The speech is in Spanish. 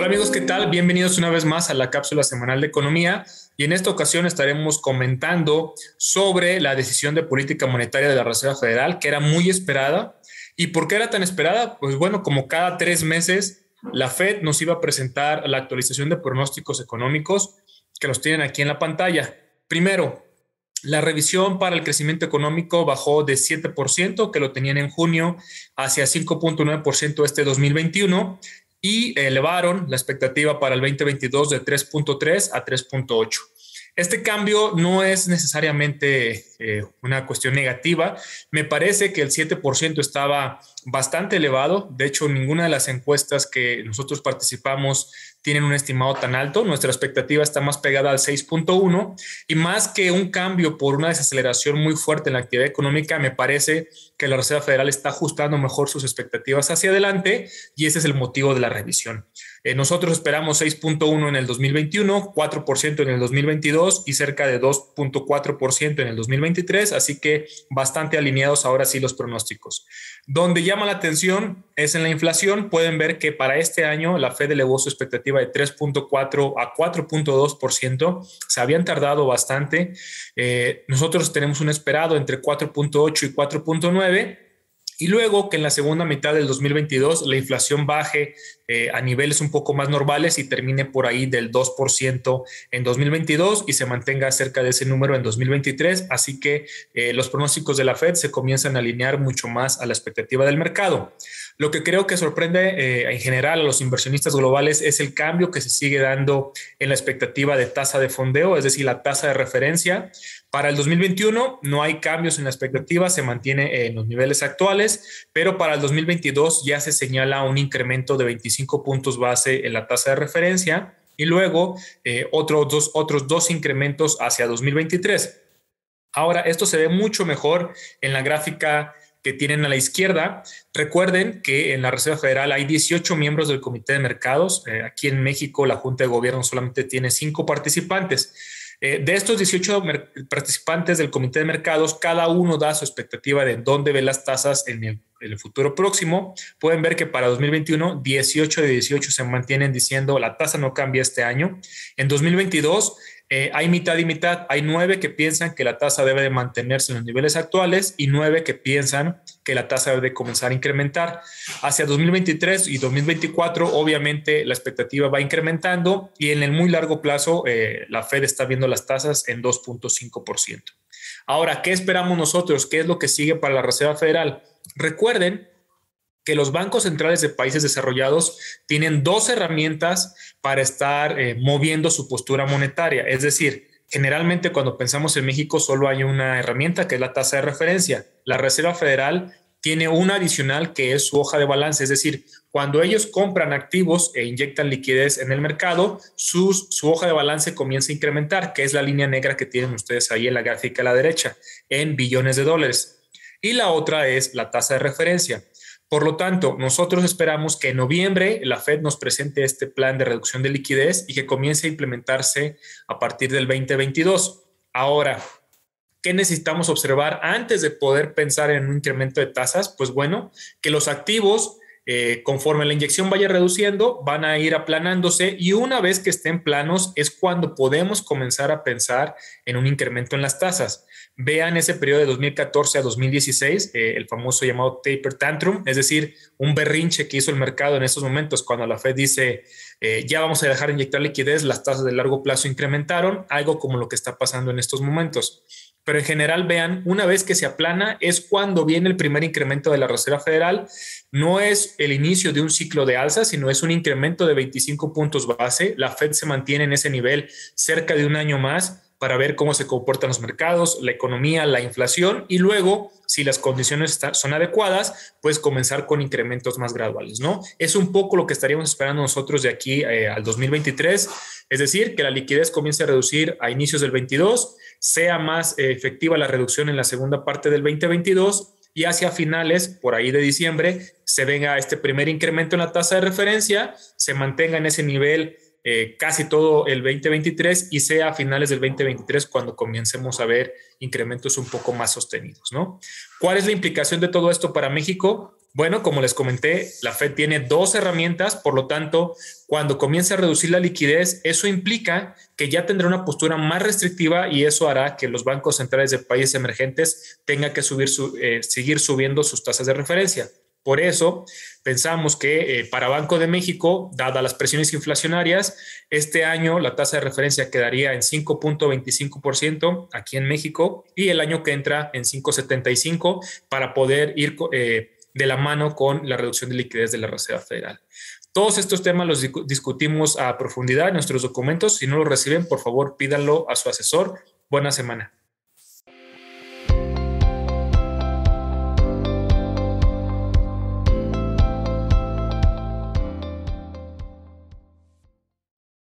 Hola amigos, ¿qué tal? Bienvenidos una vez más a la cápsula semanal de economía y en esta ocasión estaremos comentando sobre la decisión de política monetaria de la Reserva Federal, que era muy esperada. ¿Y por qué era tan esperada? Pues bueno, como cada 3 meses la Fed nos iba a presentar la actualización de pronósticos económicos que los tienen aquí en la pantalla. Primero, la revisión para el crecimiento económico bajó de 7%, que lo tenían en junio, hacia 5.9% este 2021 y elevaron la expectativa para el 2022 de 3.3 a 3.8. Este cambio no es necesariamente una cuestión negativa. Me parece que el 7% estaba bastante elevado. De hecho, ninguna de las encuestas que nosotros participamos tienen un estimado tan alto. Nuestra expectativa está más pegada al 6.1 y más que un cambio por una desaceleración muy fuerte en la actividad económica, me parece que la Reserva Federal está ajustando mejor sus expectativas hacia adelante y ese es el motivo de la revisión. Nosotros esperamos 6.1 en el 2021, 4% en el 2022 y cerca de 2.4% en el 2023, así que bastante alineados ahora sí los pronósticos. Donde llama la atención es en la inflación. Pueden ver que para este año la Fed elevó su expectativa de 3.4 a 4.2%. Se habían tardado bastante. Nosotros tenemos un esperado entre 4.8 y 4.9. Y luego que en la segunda mitad del 2022 la inflación baje a niveles un poco más normales y termine por ahí del 2% en 2022 y se mantenga cerca de ese número en 2023. Así que los pronósticos de la Fed se comienzan a alinear mucho más a la expectativa del mercado. Lo que creo que sorprende en general a los inversionistas globales es el cambio que se sigue dando en la expectativa de tasa de fondeo, es decir, la tasa de referencia. Para el 2021 no hay cambios en la expectativa, se mantiene en los niveles actuales, pero para el 2022 ya se señala un incremento de 25 puntos base en la tasa de referencia y luego otros dos incrementos hacia 2023. Ahora, esto se ve mucho mejor en la gráfica que tienen a la izquierda. Recuerden que en la Reserva Federal hay 18 miembros del Comité de Mercados. Aquí en México la Junta de Gobierno solamente tiene 5 participantes. De estos 18 participantes del Comité de Mercados, cada uno da su expectativa de dónde ve las tasas en el futuro próximo. Pueden ver que para 2021, 18 de 18 se mantienen diciendo la tasa no cambia este año. En 2022, hay mitad y mitad. Hay 9 que piensan que la tasa debe de mantenerse en los niveles actuales y 9 que piensan que la tasa debe de comenzar a incrementar. Hacia 2023 y 2024, obviamente, la expectativa va incrementando y en el muy largo plazo, la Fed está viendo las tasas en 2.5%. Ahora, ¿qué esperamos nosotros? ¿Qué es lo que sigue para la Reserva Federal? Recuerden que los bancos centrales de países desarrollados tienen 2 herramientas para estar moviendo su postura monetaria. Es decir, generalmente cuando pensamos en México solo hay una herramienta que es la tasa de referencia. La Reserva Federal tiene una adicional que es su hoja de balance. Es decir, cuando ellos compran activos e inyectan liquidez en el mercado, su hoja de balance comienza a incrementar, que es la línea negra que tienen ustedes ahí en la gráfica a la derecha, en billones de dólares. Y la otra es la tasa de referencia. Por lo tanto, nosotros esperamos que en noviembre la Fed nos presente este plan de reducción de liquidez y que comience a implementarse a partir del 2022. Ahora, ¿qué necesitamos observar antes de poder pensar en un incremento de tasas? Pues bueno, que los activos, conforme la inyección vaya reduciendo, van a ir aplanándose y una vez que estén planos es cuando podemos comenzar a pensar en un incremento en las tasas. Vean ese periodo de 2014 a 2016, el famoso llamado taper tantrum, es decir, un berrinche que hizo el mercado en estos momentos cuando la Fed dice ya vamos a dejar de inyectar liquidez, las tasas de largo plazo incrementaron, algo como lo que está pasando en estos momentos. Pero en general, vean, una vez que se aplana es cuando viene el primer incremento de la Reserva Federal. No es el inicio de un ciclo de alza, sino es un incremento de 25 puntos base. La Fed se mantiene en ese nivel cerca de un año más para ver cómo se comportan los mercados, la economía, la inflación y luego, si las condiciones son adecuadas, pues comenzar con incrementos más graduales, ¿no? Es un poco lo que estaríamos esperando nosotros de aquí al 2023, es decir, que la liquidez comience a reducir a inicios del 22, sea más efectiva la reducción en la segunda parte del 2022 y hacia finales, por ahí de diciembre, se venga este primer incremento en la tasa de referencia, se mantenga en ese nivel casi todo el 2023 y sea a finales del 2023 cuando comencemos a ver incrementos un poco más sostenidos, ¿no? ¿Cuál es la implicación de todo esto para México? Bueno, como les comenté, la Fed tiene dos herramientas, por lo tanto, cuando comience a reducir la liquidez, eso implica que ya tendrá una postura más restrictiva y eso hará que los bancos centrales de países emergentes tengan que seguir subiendo sus tasas de referencia. Por eso, pensamos que para Banco de México, dadas las presiones inflacionarias, este año la tasa de referencia quedaría en 5.25% aquí en México y el año que entra en 5.75% para poder ir de la mano con la reducción de liquidez de la Reserva Federal. Todos estos temas los discutimos a profundidad en nuestros documentos. Si no los reciben, por favor, pídanlo a su asesor. Buena semana.